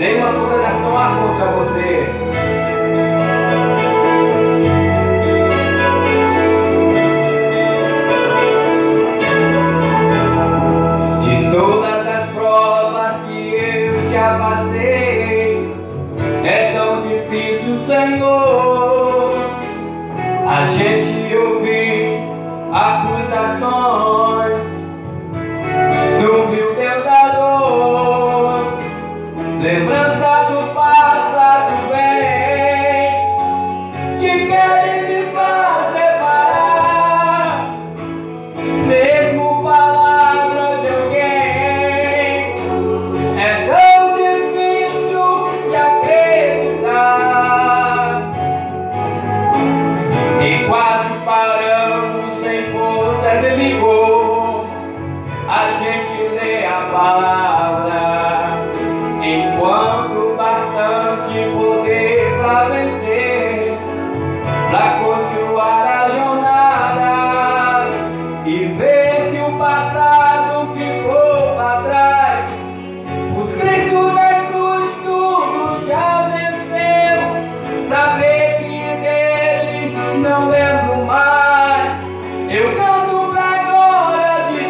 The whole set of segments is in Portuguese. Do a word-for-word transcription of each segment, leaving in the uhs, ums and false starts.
Nenhuma condenação há contra você. De todas as provas que eu já passei, é tão difícil, Senhor, a gente ouvir acusações no vil tentador. Lembrança do passado vem, que querem te fazer parar, mesmo palavras de alguém. É tão difícil de acreditar, e quase paramos sem forças e vigor. A gente lê a palavra enquanto bastante poder pra vencer, pra continuar a jornada e ver que o passado ficou pra trás. Os gritos na cruz tudo já venceu, saber que dele não lembro mais. Eu canto pra glória de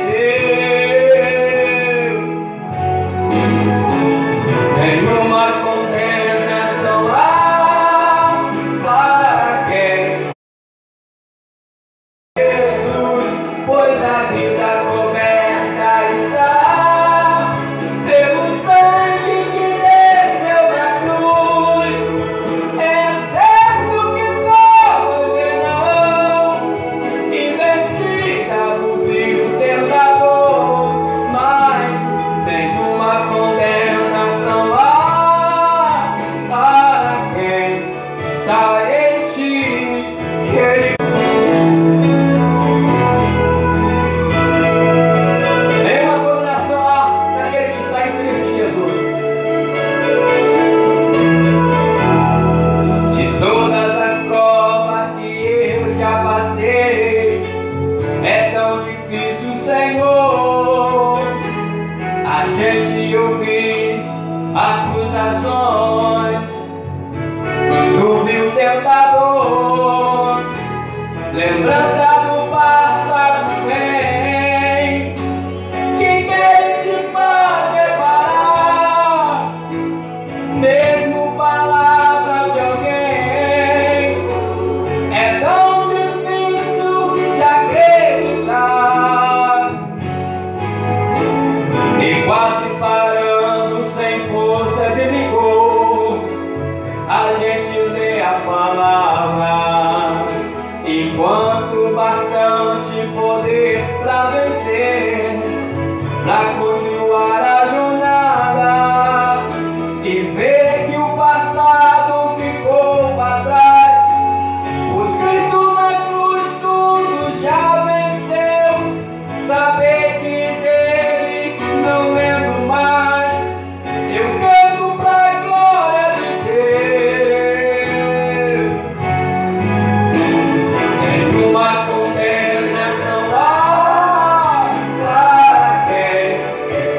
Deus. Nenhuma condenação há para quem Jesus, pois a vida coberta está pelo sangue que desceu da cruz. É certo que todo não investiga no vil tentador, mas nenhuma condenação há para quem está em ti, que ele... Nenhuma condenação há para aquele que está em Cristo Jesus. De todas as provas que eu já passei, é tão difícil, Senhor, a gente ouvir acusações do vil tentador. Lembrança do passado vem, que quer te fazer parar, mesmo palavras de alguém. É tão difícil de acreditar, e quase parando sem força de vigor. A gente lê a palavra enquanto bastante poder pra vencer, pra continuar a jornada e ver que o passado ficou pra trás. Os gritos na cruz tudo já venceu, saber que dele não lembro mais. Eu canto pra glória de Deus. Nenhuma condenação há para quem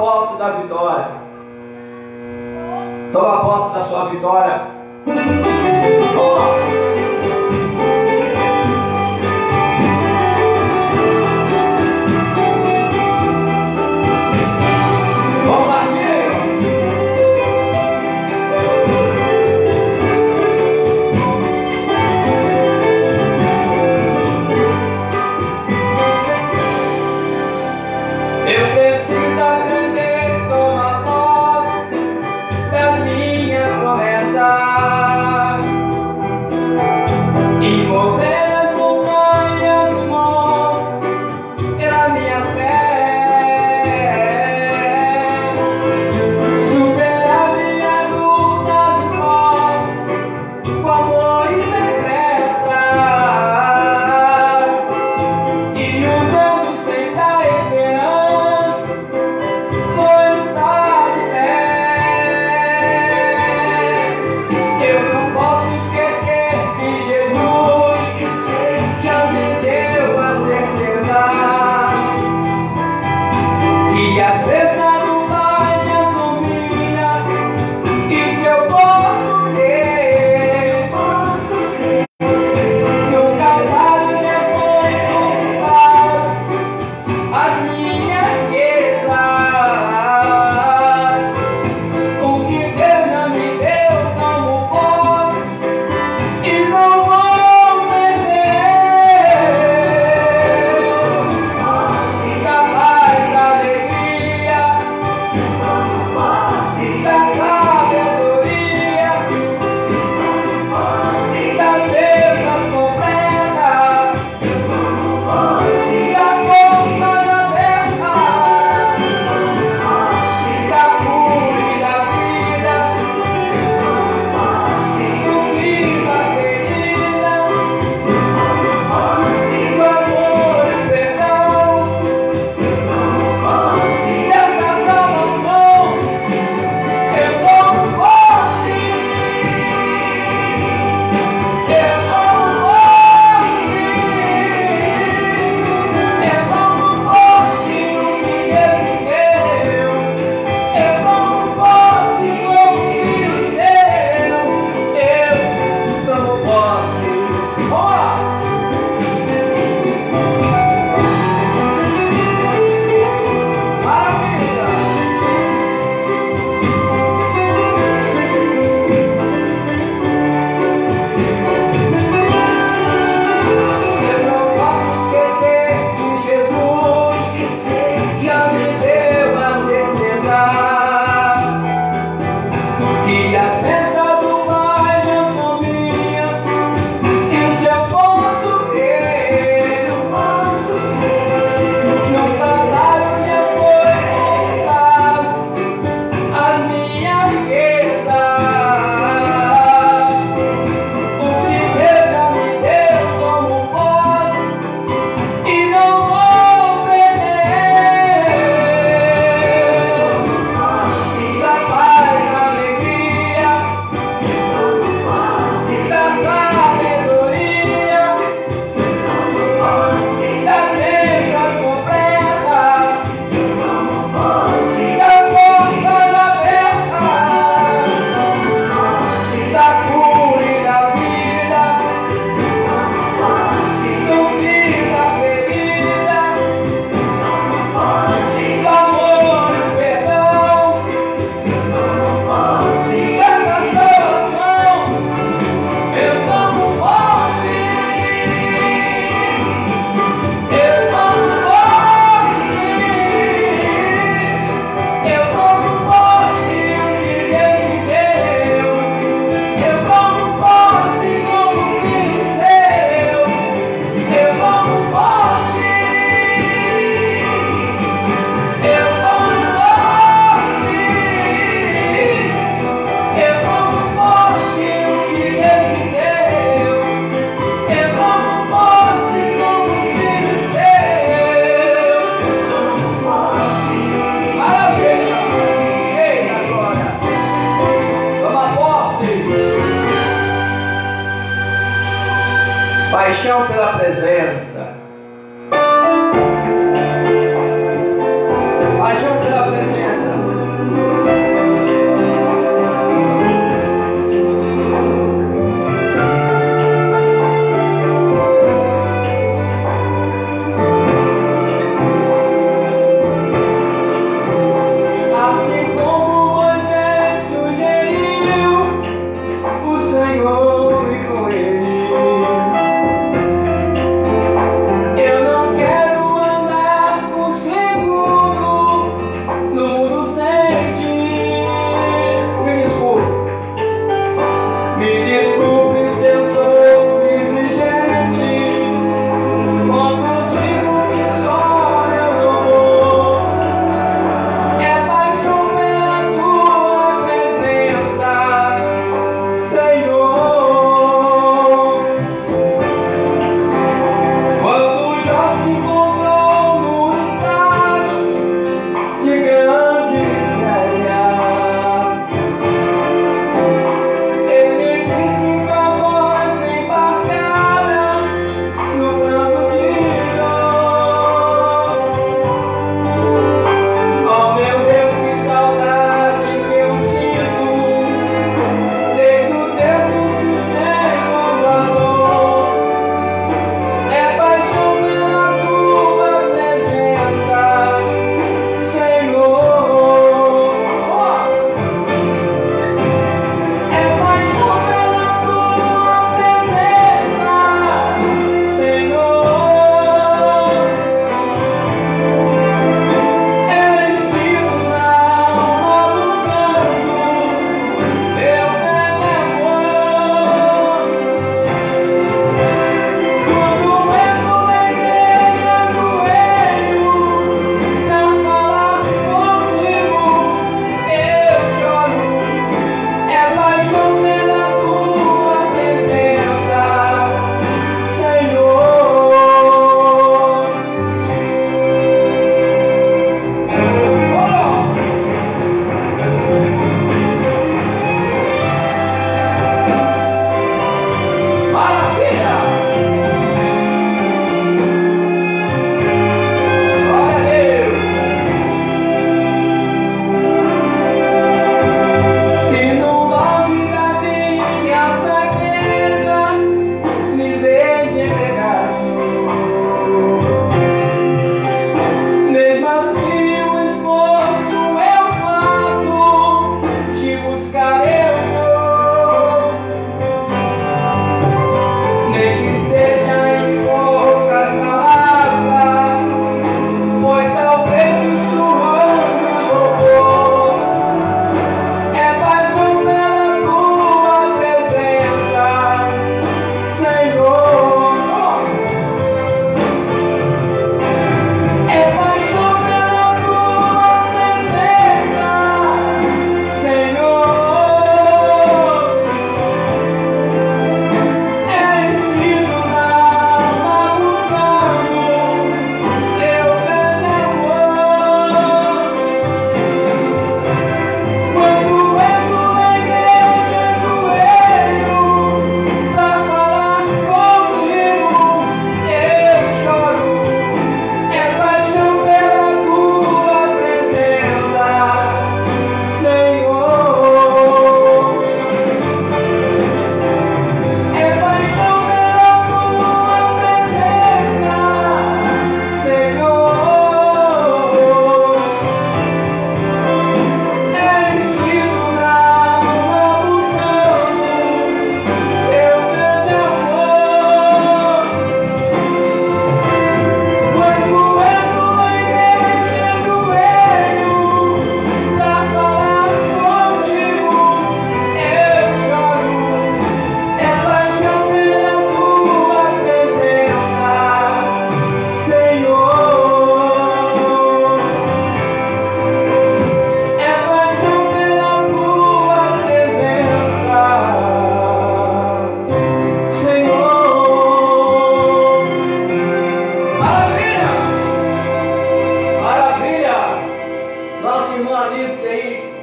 posse da vitória. Toma posse da sua vitória. Toma. Paixão pela presença. Paixão pela presença.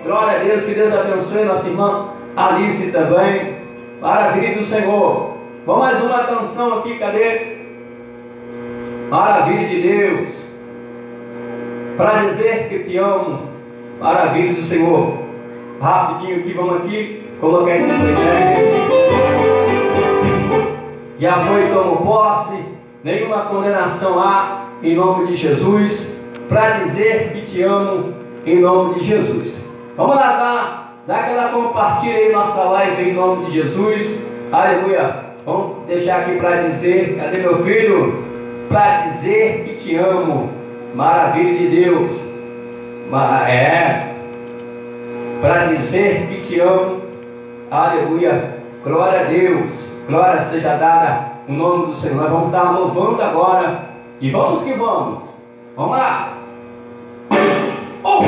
Glória a Deus, que Deus abençoe nossa irmã Alice também. Maravilha do Senhor. Vamos mais uma canção aqui, cadê? Maravilha de Deus. Para dizer que te amo. Maravilha do Senhor. Rapidinho aqui, vamos aqui. Colocar esse aqui. Já foi, tomo posse. Nenhuma condenação há, em nome de Jesus. Para dizer que te amo, em nome de Jesus. Vamos lá, tá? Dá aquela compartilha aí nossa live em nome de Jesus. Aleluia. Vamos deixar aqui para dizer, cadê meu filho? Para dizer que te amo. Maravilha de Deus. É. Para dizer que te amo. Aleluia. Glória a Deus. Glória seja dada o nome do Senhor. Nós vamos estar louvando agora. E vamos que vamos. Vamos lá. Oh!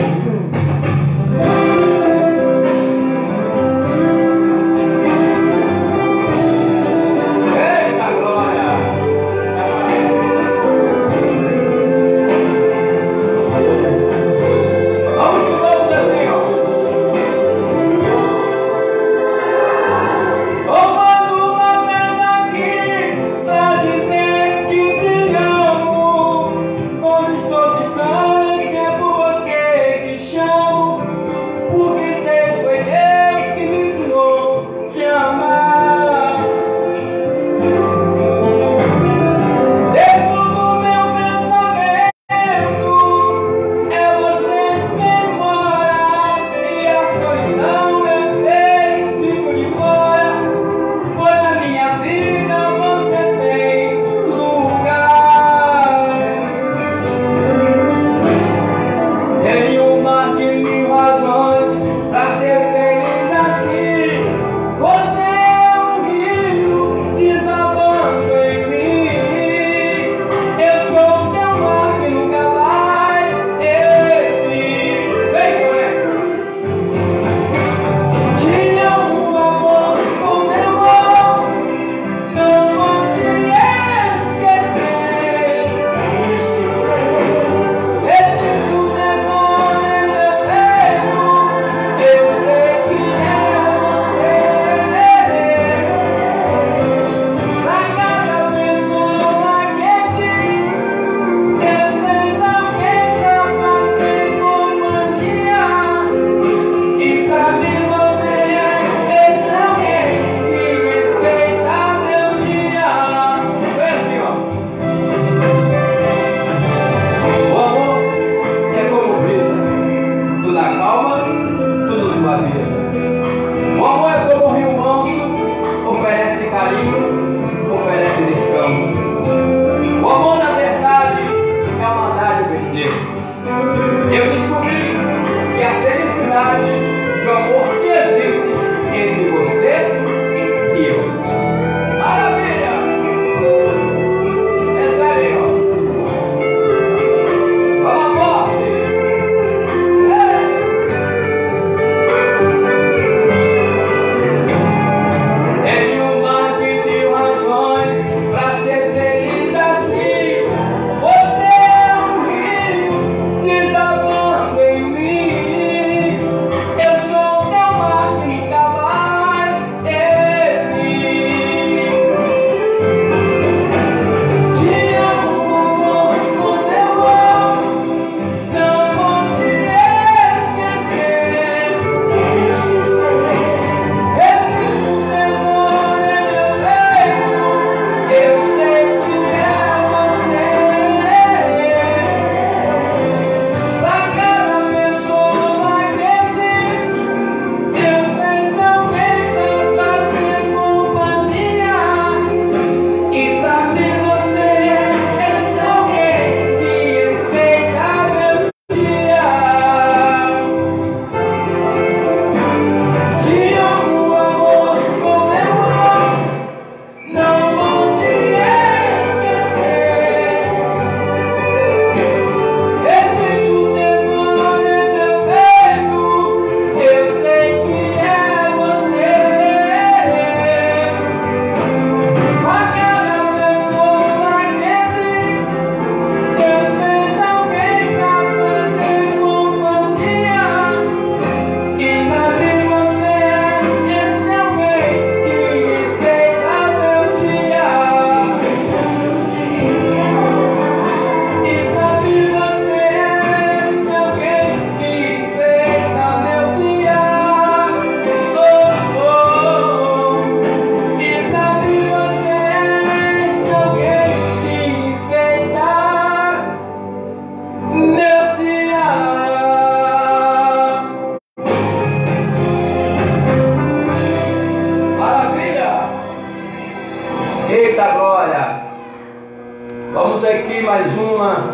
aqui mais uma.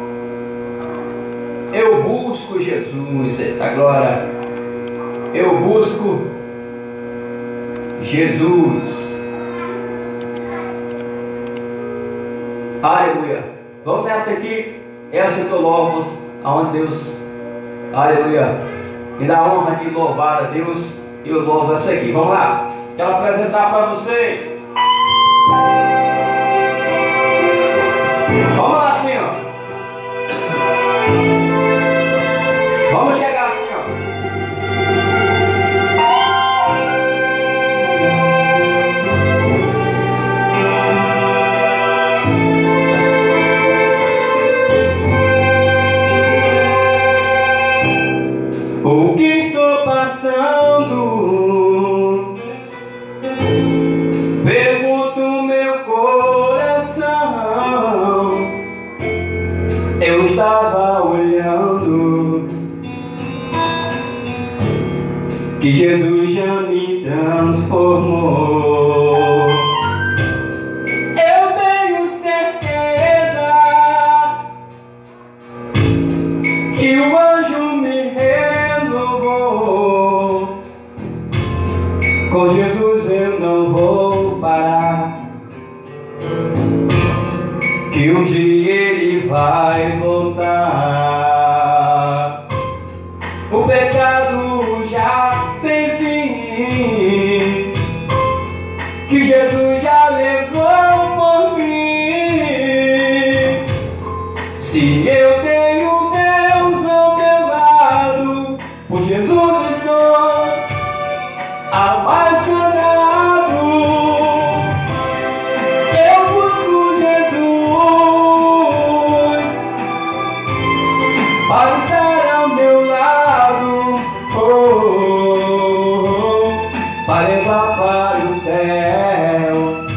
Eu busco Jesus. Eita glória. Eu busco Jesus. Aleluia. Vamos nessa aqui. Essa que eu louvo, aonde Deus, aleluia, me dá a honra de louvar a Deus. E eu louvo essa aqui. Vamos lá. Quero apresentar para vocês. Vamos lá assim, ó. Vamos chegar assim, ó. O que estou passando? Pergunto meu coração. Eu estava olhando que Jesus já me transformou. Eu tenho certeza que o anjo me renovou. Com Jesus eu não vou parar, que um dia ele vai voltar. O pecado já tem fim, que Jesus já levou por mim. Se eu tenho Deus ao meu lado, por Jesus estou apaixonado. Eu busco Jesus para estar ao meu lado, oh, oh, oh, para levar para o céu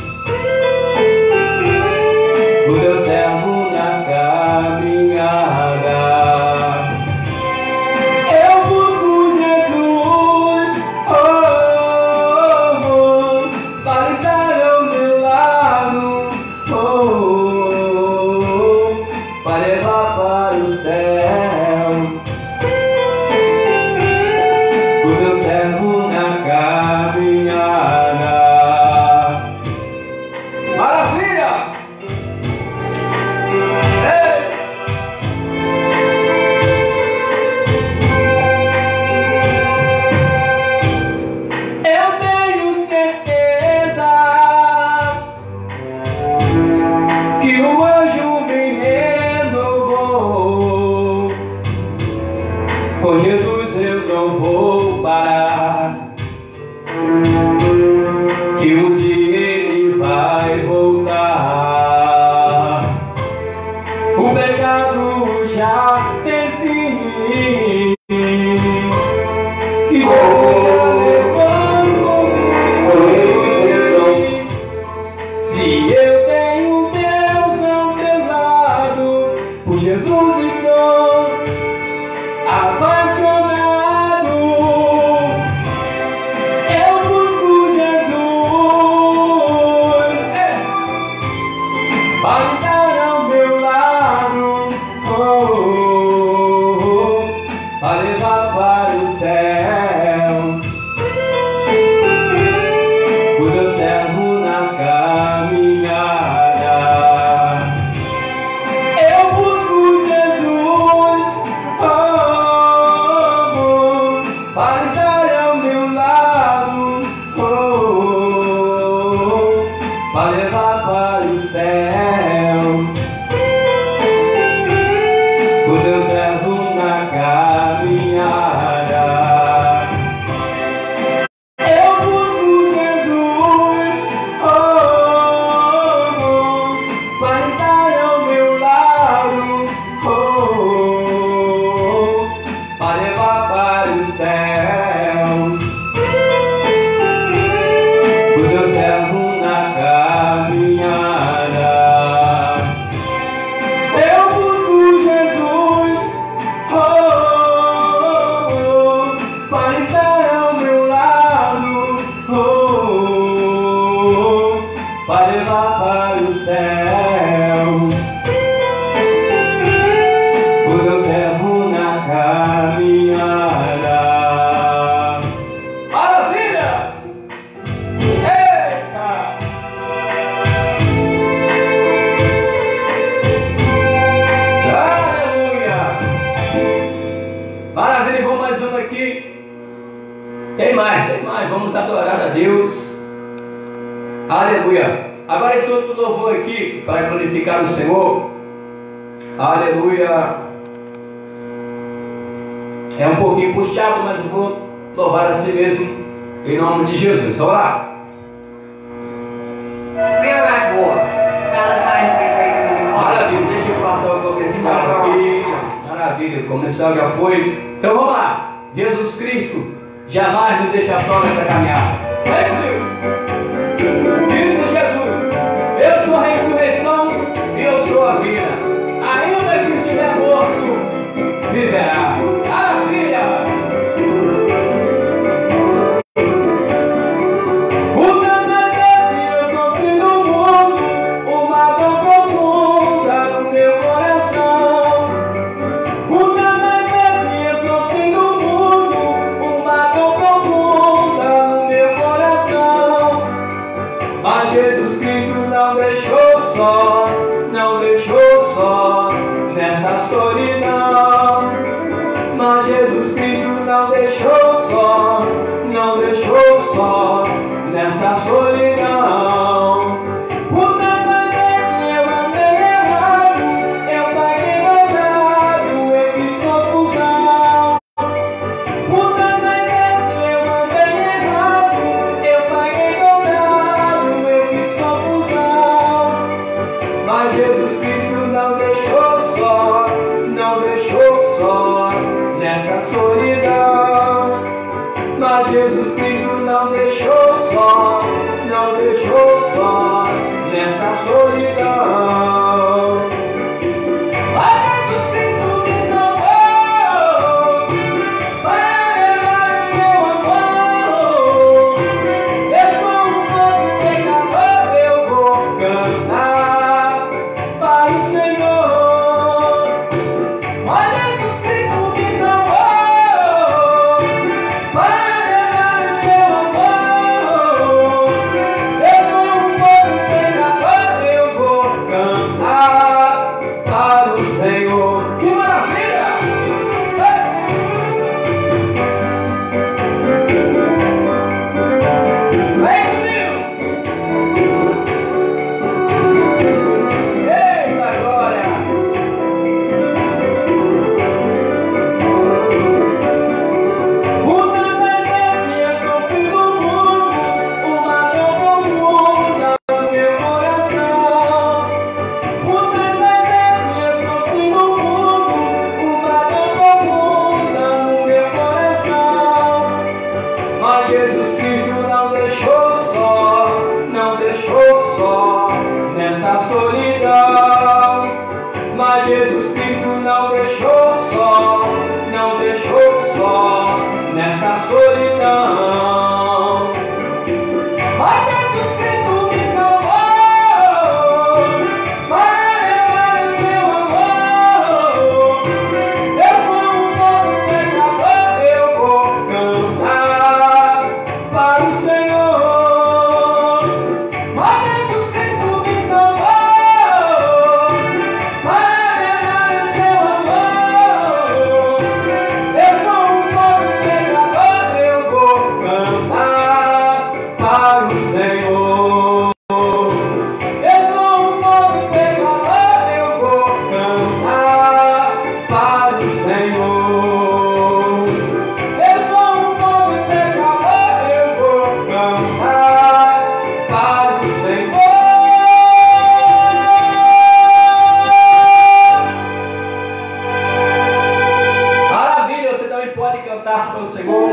o teu servo na caminhada. Eu busco Jesus, oh, oh, oh, para estar ao meu lado, oh, oh, oh, para levar para o céu o teu servo na caminhada. Maravilha! Ei! Eu tenho certeza que o anjo me renovou. Com Jesus eu não vou parar, que um dia ele vai voltar. O pecado já tem fim, que Jesus já levou por mim. Se eu tenho Deus ao meu lado, por Jesus estou apaixonado. Eu busco Jesus, é, para estar ao meu lado, oh, oh, oh, para levar para o céu o teu servo na caminhada. Eu busco Jesus, oh, oh, oh, para estar ao meu lado, oh, oh, oh, para levar para o céu o teu servo na caminhada. Eu busco Jesus, oh, oh, oh, para estar ao meu lado, oh, oh, oh, para levar para o céu Tem mais, tem mais. Vamos adorar a Deus. Aleluia. Agora esse outro louvor aqui, para glorificar o Senhor. Aleluia. É um pouquinho puxado, mas eu vou louvar a si mesmo, em nome de Jesus. Vamos lá. Maravilha, deixa eu passar o comercial aqui. Maravilha, o comercial já foi. Então vamos lá. Jesus Cristo jamais nos deixa só nessa caminhada. Vem comigo. Isso, Jesus. Eu sou a ressurreição e eu sou a vida. Ainda que estiver morto, viverá. Maravilha. Não deixou só nessa solidão. Mas Jesus Cristo não deixou só, não deixou só nessa solidão. Por tanta vez eu andei errado, eu paguei dobrado, eu fiz confusão. Por tanta vez eu andei errado, eu paguei dobrado, eu fiz confusão. Mas Jesus Cristo não deixou só, não deixou só nessa solidão. Mas Jesus Cristo não deixou só, não deixou só nessa solidão. Mas Jesus Cristo me salvou para levar o seu amor. Eu sou um pobre pecador, eu vou cantar para o Senhor. Olha, Jesus Cristo me salvou para levar o seu amor. Eu sou um pobre pecador, eu vou cantar para o Senhor. Que maravilha! Vem comigo! Eita glória! Muitas vezes eu sofri no mundo, uma dor profunda no meu coração. Muitas vezes eu sofri no mundo, uma dor profunda no meu coração. Mas Jesus Cristo não deixou só, não deixou só nessa solidão. Mas Jesus Cristo não deixou só, não deixou só nessa solidão. Mas Jesus Cristo me salvou para levar o seu amor. Eu sou um pobre pecador, eu vou cantar para o Senhor. Mas Jesus Cristo me salvou para levar o seu amor. Eu sou um pobre pecador, eu vou cantar para o Senhor. Eu sou um pobre pecador, eu vou cantar para o Senhor. Eu sou um pobre pecador, eu vou cantar para o Senhor. Maravilha, você também pode cantar para o Senhor.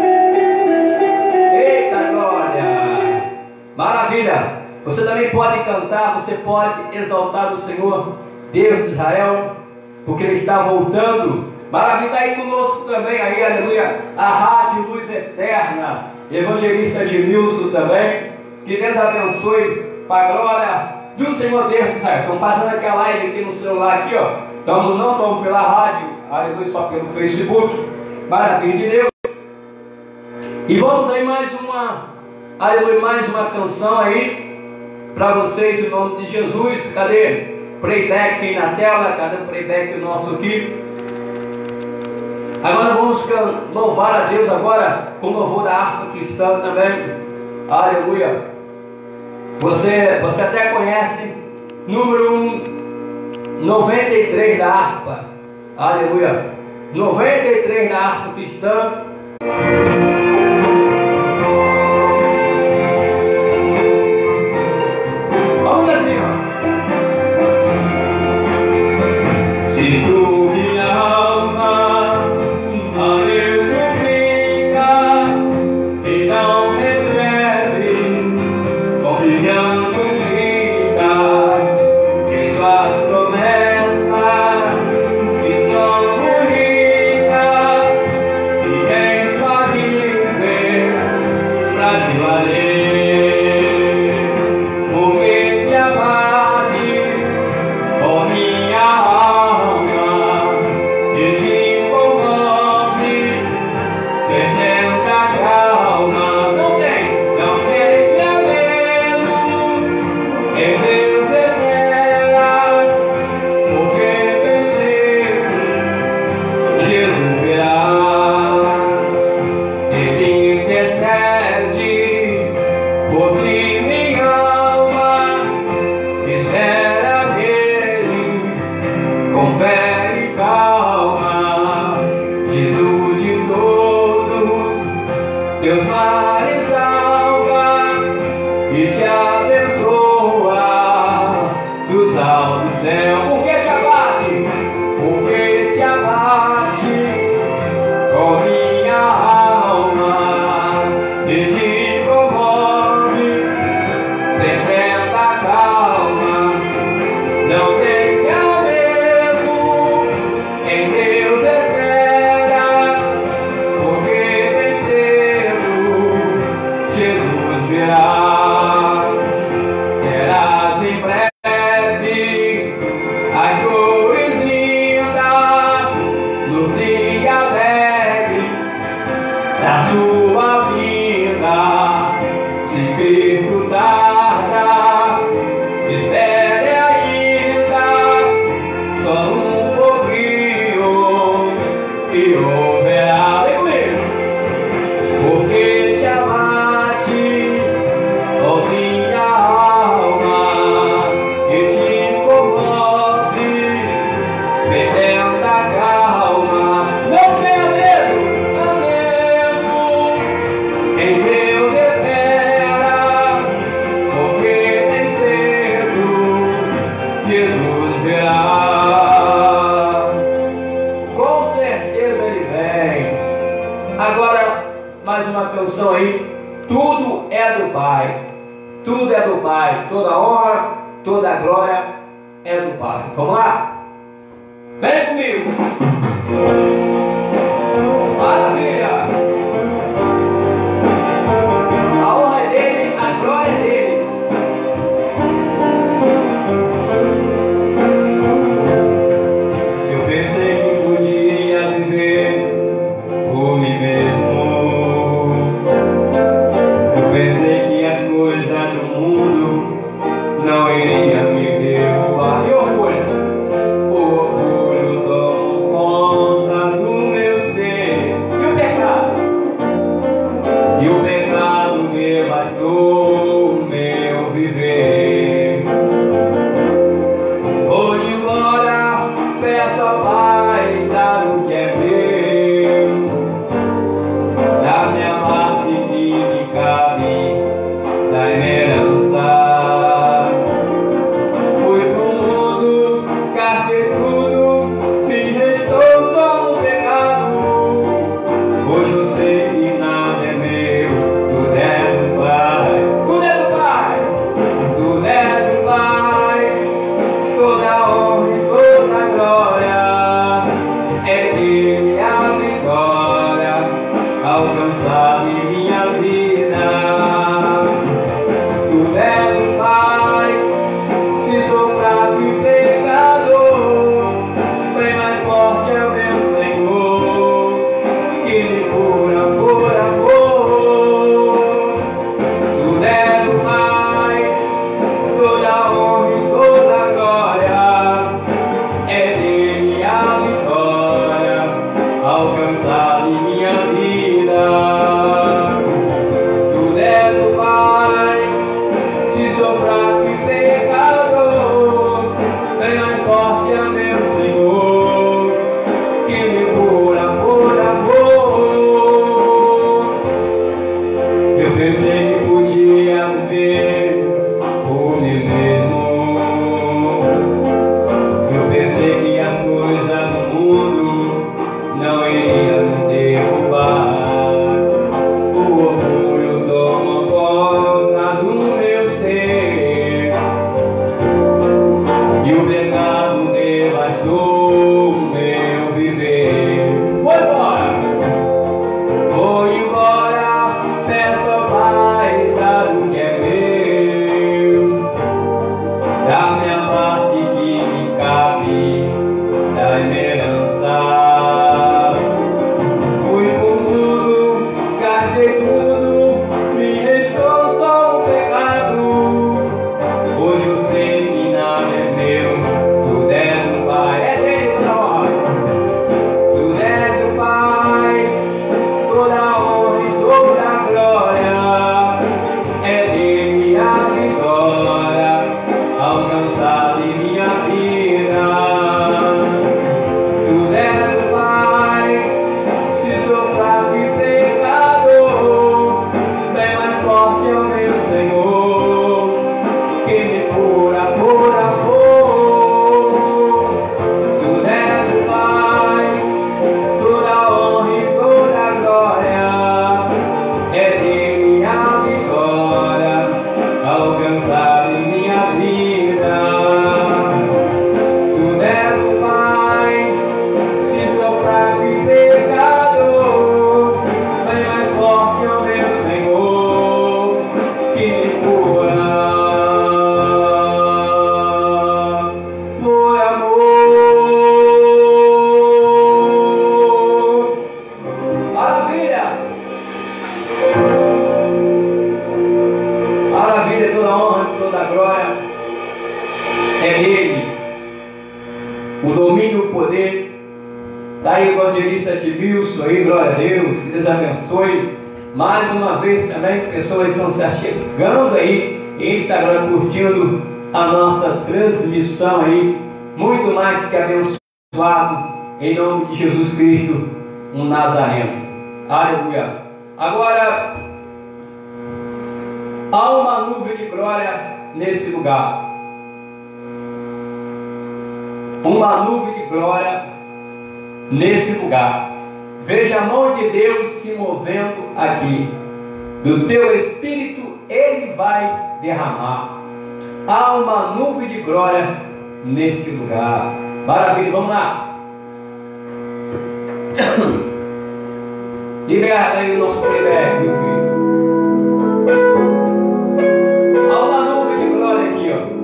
Eita glória! Maravilha! Você também pode cantar, você pode exaltar o Senhor, Deus de Israel, porque Ele está voltando. Maravilha, está aí conosco também, aí, aleluia, a Rádio Luz Eterna, evangelista Edmilson também. Que Deus abençoe, para a glória do Senhor Deus de Israel. Estão fazendo aquela live aqui no celular, aqui, ó. Estamos, não estamos pela rádio, aleluia, só pelo Facebook. Maravilha de Deus. E vamos aí mais uma, aleluia, mais uma canção aí para vocês em nome de Jesus. Cadê? Playback aí na tela, cadê o playback nosso aqui? Agora vamos louvar a Deus agora com o louvor da harpa cristã também. Aleluia. Você, você até conhece número noventa e três da harpa. Aleluia. noventa e três da harpa cristã. Vamos assim, ó. Se tu minha alma a Deus suplica e não recebe, confiando vida em suas promessas que são bonitas e em sua viver pra te valer, porque te abate, ó minha alma, e te comove, perdendo a calma. Não tem, não tem medo, em Deus espera, porque vencer Jesus virá. Ele intercede por ti, minha alma, espera nele com fé e calma. Jesus de todos, Deus males salva e te abençoa dos altos céus. Por que te abate? Por que te abate, ó minha alma, e te comove, perdendo a calma. Não tenha medo, em Deus espera, porque vencendo Jesus virá. Terás em breve as cores lindas no dia alegre da sua vida. Se perguntará, espere ainda só um pouquinho e ouvirá. Vem comigo. Porque te abate, ó minha alma, e te comove, perdendo a calma. Não tenha medo, não medo, em Deus espera, porque bem cedo Jesus virá. Com certeza ele vem. Agora, mais uma canção aí. Tudo é do Pai. Tudo é do Pai. Toda honra, toda glória é do Pai. Vamos lá? Vem comigo. Maravilha. A honra é dele, a glória é dele. Eu pensei que podia viver por mim mesmo. Eu pensei que as coisas do mundo não iriam me derrubar. E orgulho, o orgulho tomou conta do meu ser. E o pecado? E o pecado devastou o meu viver. Vou embora, peço ao Pai dar o que é meu, da minha parte que me cabe, da herança. Fui pro mundo, gastei tudo, me restou só um pecado. Hoje eu sei que nada é meu, tudo é do Pai. Tudo é do Pai, tudo é do Pai. Toda honra e toda glória é dele, a vitória alcançar em minha vida. Tudo é do Pai. Se sou fraco e pecador, bem mais forte é o meu Senhor, que me cura por amor. Tudo é do Pai. Toda honra e toda glória é dele, a vitória alcançar. Está aí o evangelista Edmilson aí, glória a Deus, que Deus abençoe. Mais uma vez também, pessoas estão se achegando aí e está agora curtindo a nossa transmissão aí, muito mais que abençoado, em nome de Jesus Cristo, um Nazareno. Aleluia. Agora, há uma nuvem de glória nesse lugar. Uma nuvem de glória nesse lugar. Veja a mão de Deus se movendo aqui. Do teu espírito Ele vai derramar. Há uma nuvem de glória neste lugar. Maravilha, vamos lá. Libera aí o nosso playback, meu filho. Há uma nuvem de glória aqui, ó.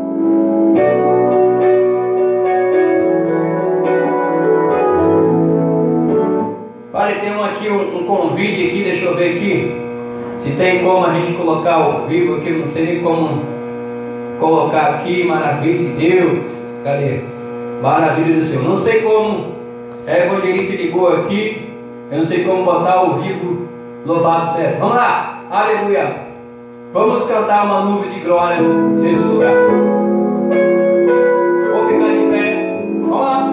Olha, tem um aqui, um, um convite aqui, deixa eu ver aqui. Se tem como a gente colocar ao vivo aqui, eu não sei nem como colocar aqui, maravilha de Deus. Cadê? Maravilha do Senhor. Não sei como, é, o evangelista ligou aqui, eu não sei como botar ao vivo, louvado seja. Vamos lá, aleluia. Vamos cantar uma nuvem de glória nesse lugar. Vou ficar de pé, vamos lá.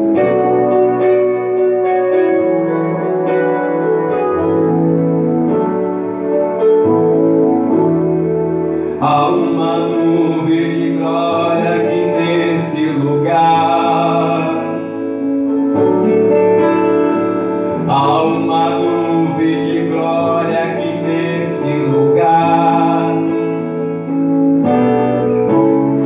Há uma nuvem de glória aqui nesse lugar. Há uma nuvem de glória aqui nesse lugar.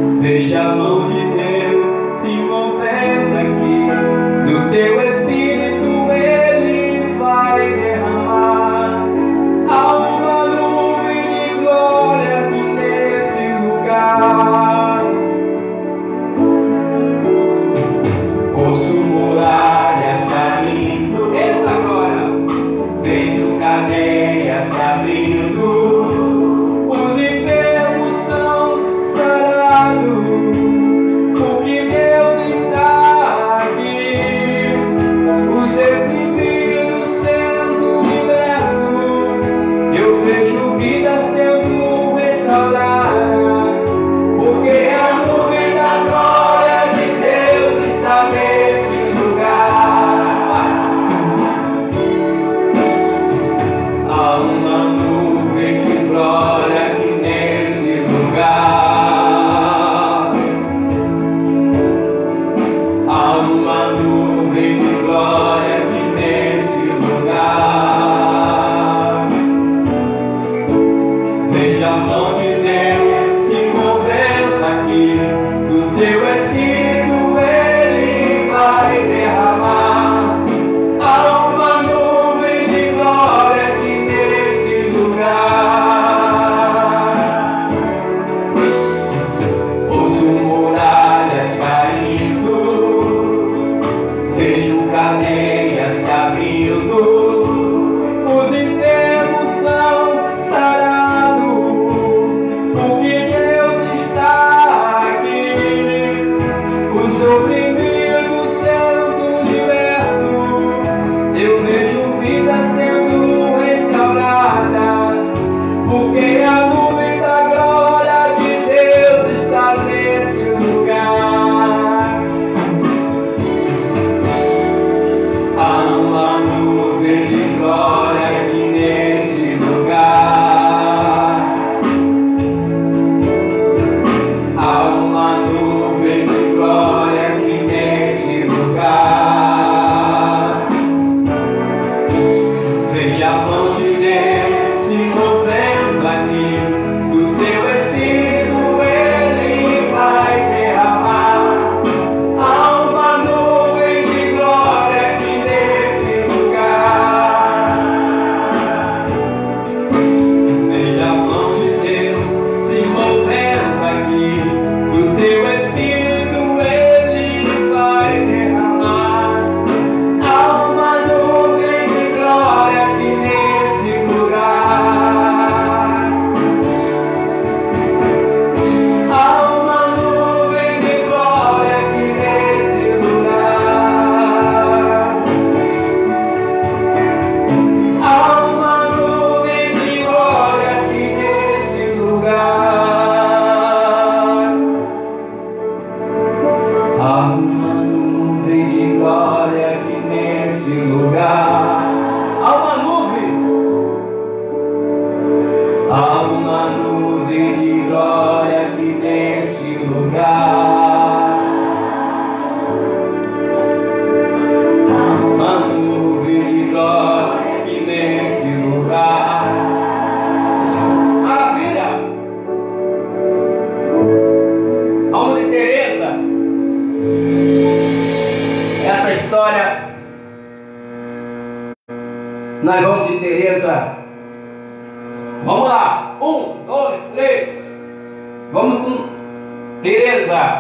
Tereza. Vamos lá. Um, dois, três. Vamos com Tereza.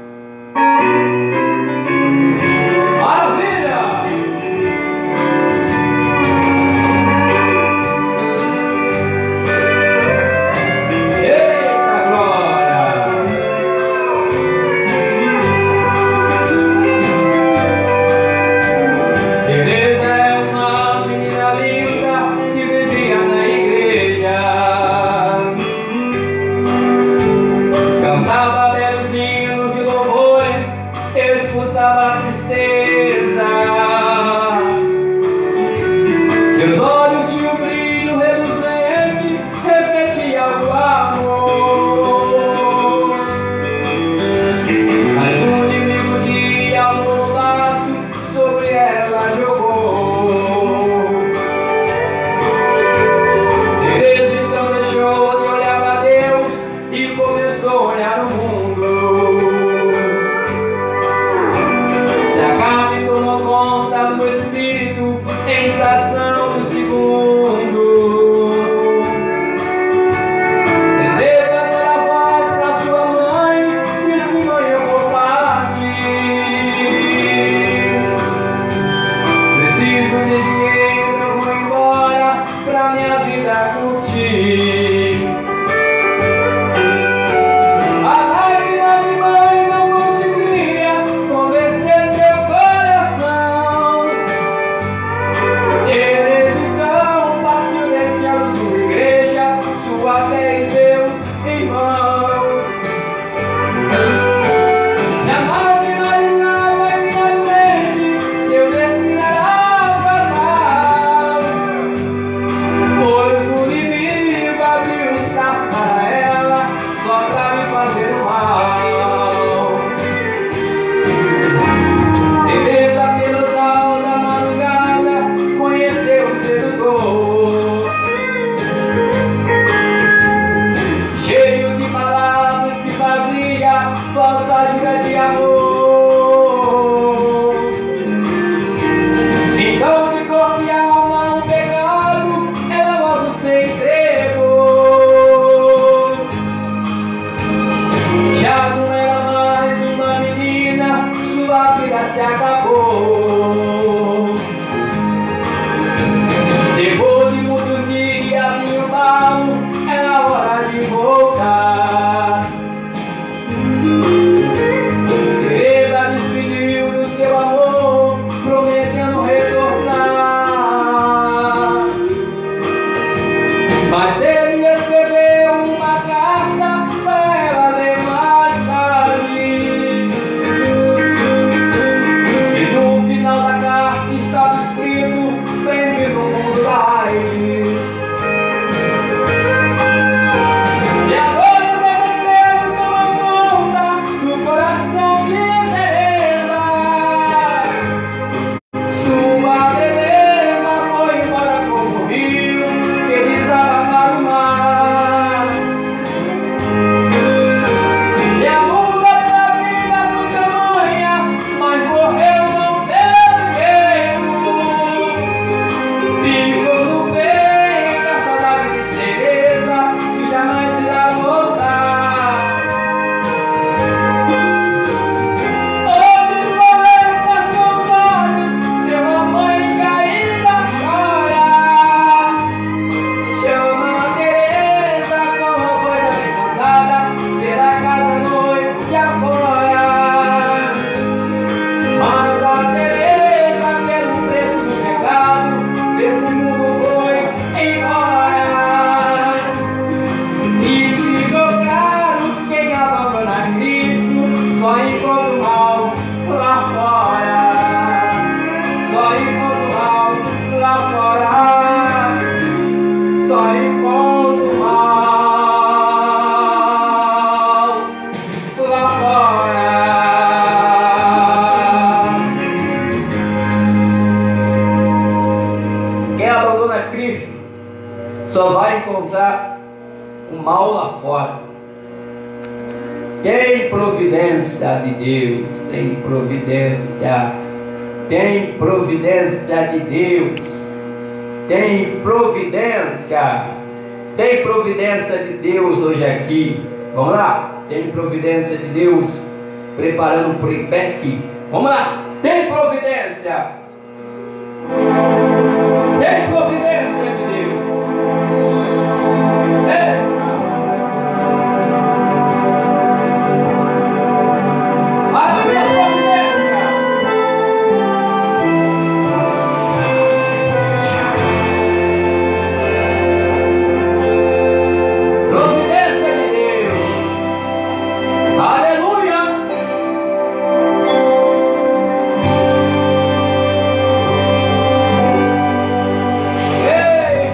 Maravilha! Eita glória! Tereza é uma menina linda que vivia na igreja. Cantava belos hinos de louvores, expulsava a tristeza. Meus olhos tinham um brilho reluzente, refletia o amor. Mas um inimigo de amor laço sobre ela jogou. Tereza então deixou de olhar para Deus e começou a olhar o mundo. Se a carne tomou conta do espírito em fração do segundo. Levantou a voz para sua mãe, disse: mãe, eu vou partir. Preciso de dinheiro, eu vou embora pra minha vida curtir. A lágrima de mãe não conseguia convencer meu coração. Tereza então partiu deixando sua igreja, sua fé e seus irmãos. Jamais imaginava finalmente seu destino era fatal, pois o inimigo abriu os braços para ela só para me fazer o mal. Tereza, pelo sol da madrugada, conheceu o sedutor, cheio de palavras que fazia falsa jura de amor. Então de corpo e alma um pecado, ela logo se entregou. Já não era mais uma menina, sua vida se acabou. Depois de muitos dias em um balo, era hora de voltar. Tereza despediu do seu amor, prometendo retornar. Mas ele escreveu uma carta para ela ler mais tarde. E no final da carta estava escrito: bem-vindo ao mundo da raiz. E agora o desespero tomou conta do coração de Tereza. Sua beleza foi embora como o rio que desaba para o mar. E a luta pela vida foi tamanha, mas morreu não teve erro. Ficou no peito a saudade de Tereza, que jamais irá voltar. Hoje sorri para seus olhos, vê uma mãe caída chora. Chama a Tereza com a voz bem cansada, pela casa noite afora. Mas a Tereza, pelo preço do pecado, desse mundo foi embora. E ficou claro: quem abandona Cristo só encontra o mal lá fora. Só encontra o mal lá fora. Só encontra o mal lá fora. Quem abandona Cristo só vai encontrar o mal lá fora. Tem providência de Deus, tem providência, tem providência de Deus. Tem providência. Tem providência de Deus hoje aqui. Vamos lá? Tem providência de Deus preparando por pé aqui. Vamos lá? Tem providência. Tem providência de Deus. Ei. Ei!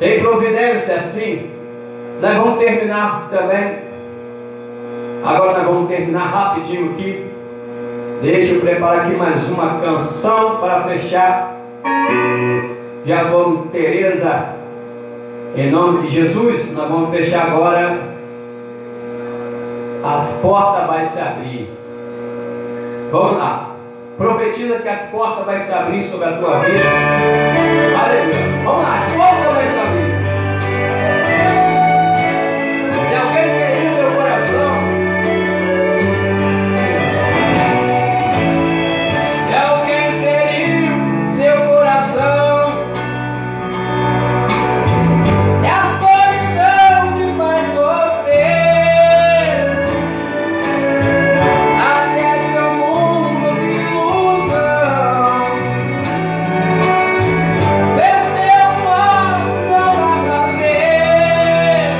Tem providência, sim. Nós vamos terminar também. Agora nós vamos terminar rapidinho aqui. Deixa eu preparar aqui mais uma canção para fechar. Já vamos, Tereza, em nome de Jesus, nós vamos fechar agora. As portas vão se abrir. Vamos lá. Profetiza que as portas vão se abrir sobre a tua vida. Aleluia. Vamos lá, as portas vão se abrir. Se alguém feriu teu coração, se alguém feriu seu coração, é a solidão que faz sofrer, até seu mundo de ilusão perdeu o ar, não vai caber.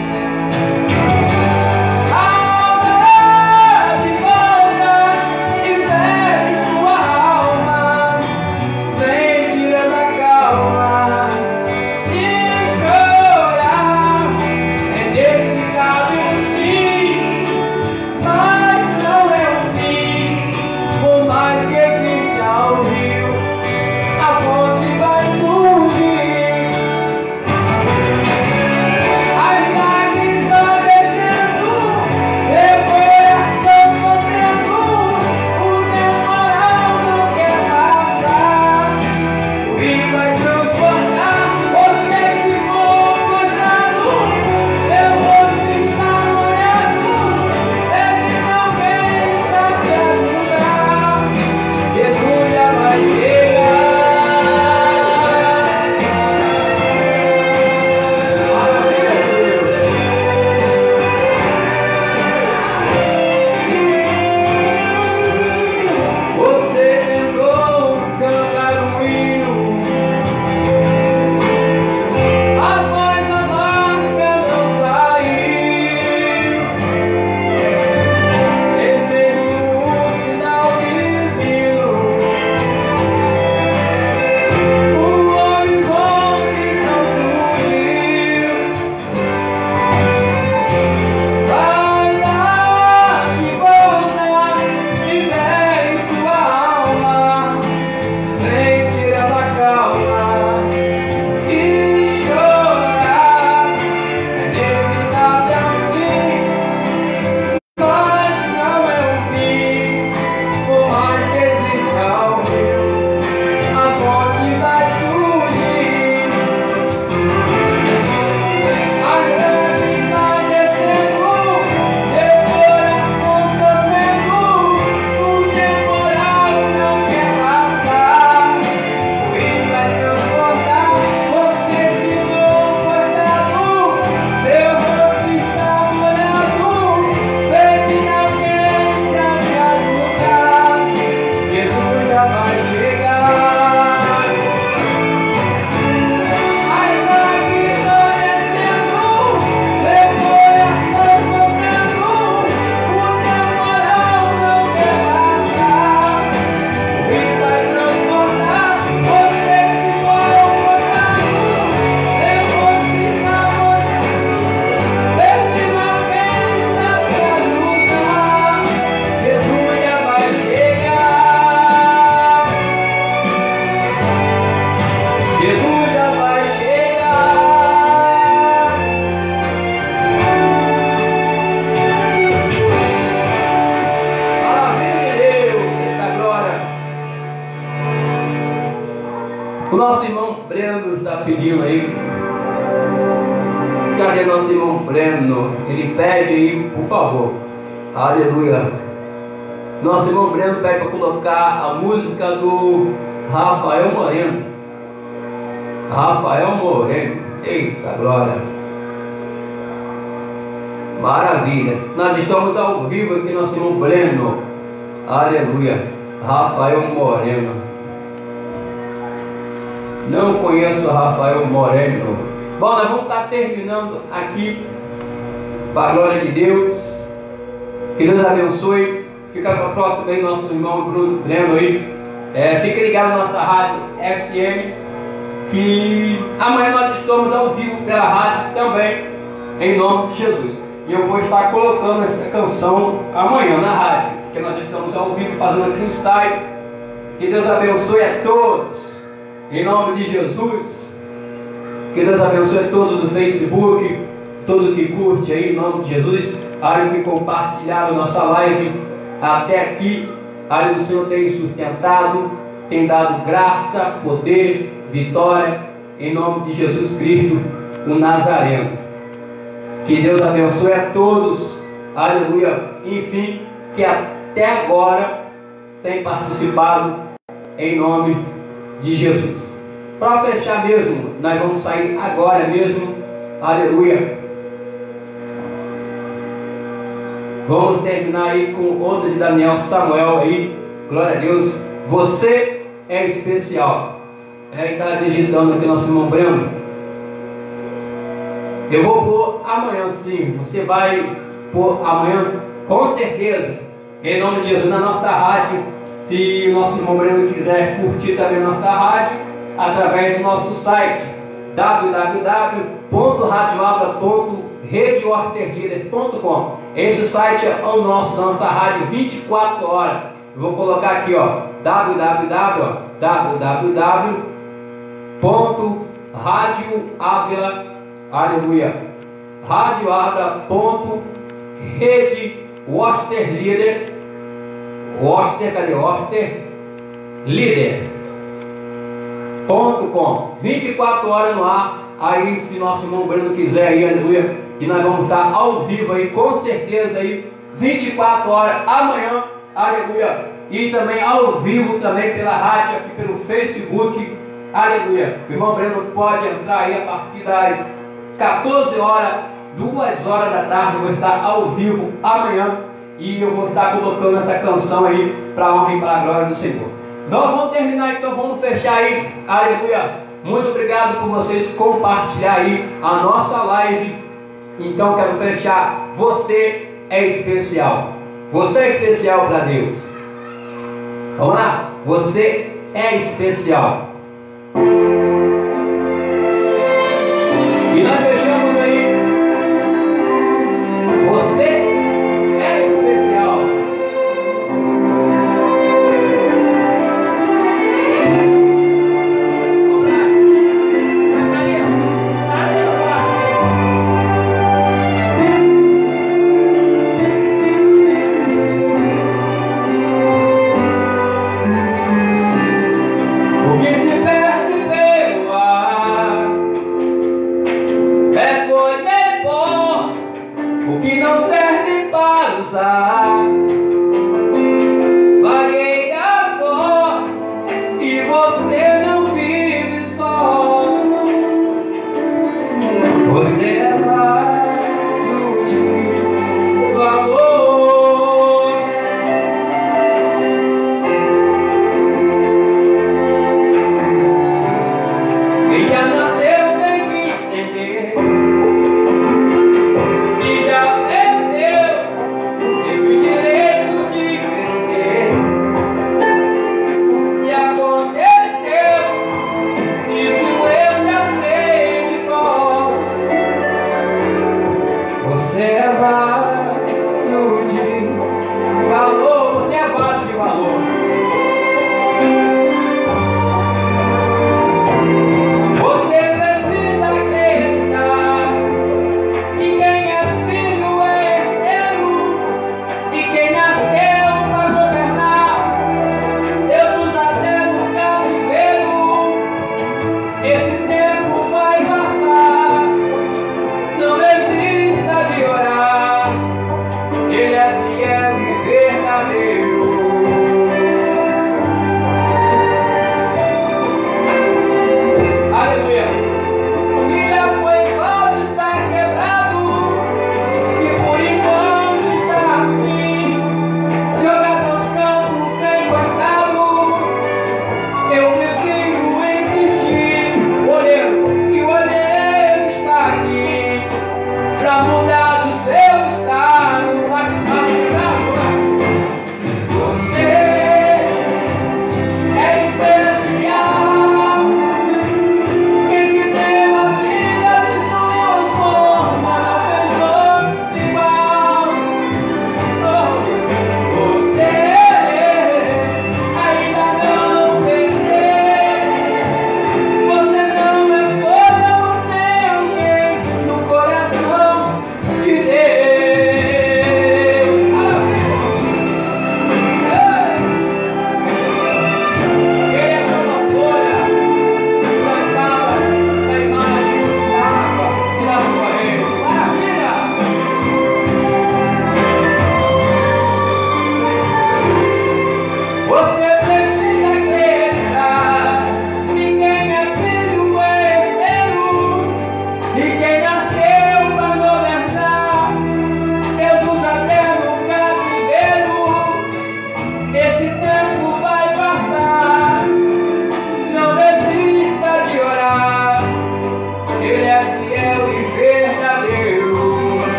Saudade volta e fere sua alma, vem tirando a calma de chorar. É nele que cabe um sim, mas não é o fim. Por mais que exista ao rio, a fonte vai surgir. As lágrimas vão descendo, seu coração sofrendo, o temporal não quer passar. O rio vai transbordar, você ficou gostado, seu rosto está molhado, ele não vem pra te ajudar. Jesus já vai chegar. Você tentou cantar um hino, a voz amarga não saiu. Ele teve um sinal divino, o horizonte não surgiu. Saudade volta e vem sua alma, vem tirando a calma e chorar. É nele que cabe assim, mas não é o fim. Por mais que exista o rio, a fonte vai surgir. As lágrimas descendo, seu coração sofrendo, o temporal não quer passar. O rio vai transportar, você ficou cortado, seu rosto está molhado, vem que alguém pra te ajudar. Jesus já vai chegar. As lágrimas descendo, seu coração sofrendo, o temporal não quer passar. O rio vai transportar, você ficou cortado, seu rosto está molhado, vem que alguém pra te ajudar. Jesus já vai chegar. Jesus já vai chegar. Maravilha de Deus, eita glória. O nosso irmão Breno está pedindo aí. Cadê nosso irmão Breno? Ele pede aí, por favor. Aleluia. Nosso irmão Breno pede para colocar a música do Rafael Moreno. Rafael Moreno. Eita glória. Maravilha. Nós estamos ao vivo aqui, nosso irmão Breno. Aleluia. Rafael Moreno. Não conheço Rafael Moreno. Bom, nós vamos estar terminando aqui. Para a glória de Deus. Que Deus abençoe. Fica para a próxima aí, nosso irmão Bruno Breno aí. É, fique ligado na nossa rádio F M que amanhã nós estamos ao vivo pela rádio também, em nome de Jesus. E eu vou estar colocando essa canção amanhã na rádio, porque nós estamos ao vivo fazendo aqui um style. Que Deus abençoe a todos, em nome de Jesus. Que Deus abençoe a todos do Facebook, todos que curte aí, em nome de Jesus. Área que compartilharam nossa live até aqui. A área do Senhor tem sustentado, tem dado graça, poder, vitória, em nome de Jesus Cristo, o Nazareno. Que Deus abençoe a todos, aleluia. Enfim, que até agora tem participado, em nome de Jesus. Para fechar mesmo, nós vamos sair agora mesmo, aleluia. Vamos terminar aí com outra de Daniel Samuel aí, glória a Deus. Você é especial. É, está digitando aqui nosso irmão Breno. Eu vou pôr amanhã sim. Você vai pôr amanhã, com certeza, em nome de Jesus, na nossa rádio. Se o nosso irmão Breno quiser curtir também a nossa rádio, através do nosso site w w w ponto radioabra ponto rede water leader ponto com. Esse site é o nosso, da nossa rádio vinte e quatro horas. Eu vou colocar aqui, ó, w w w ponto radioabra, aleluia, radioabra ponto rede water leader, water, cadê water leader ponto com. vinte e quatro horas no ar. Aí, se nosso irmão Breno quiser aí, aleluia, e nós vamos estar ao vivo aí, com certeza aí, vinte e quatro horas amanhã, aleluia, e também ao vivo também pela rádio, aqui pelo Facebook, aleluia. O irmão Breno pode entrar aí a partir das quatorze horas, duas horas da tarde. Eu vou estar ao vivo amanhã e eu vou estar colocando essa canção aí para a honra e para a glória do Senhor. Nós vamos terminar, então vamos fechar aí, aleluia. Muito obrigado por vocês compartilhar aí a nossa live. Então quero fechar. Você é especial. Você é especial para Deus. Vamos lá? Você é especial. E nós fechamos aí. Você é especial. Mudar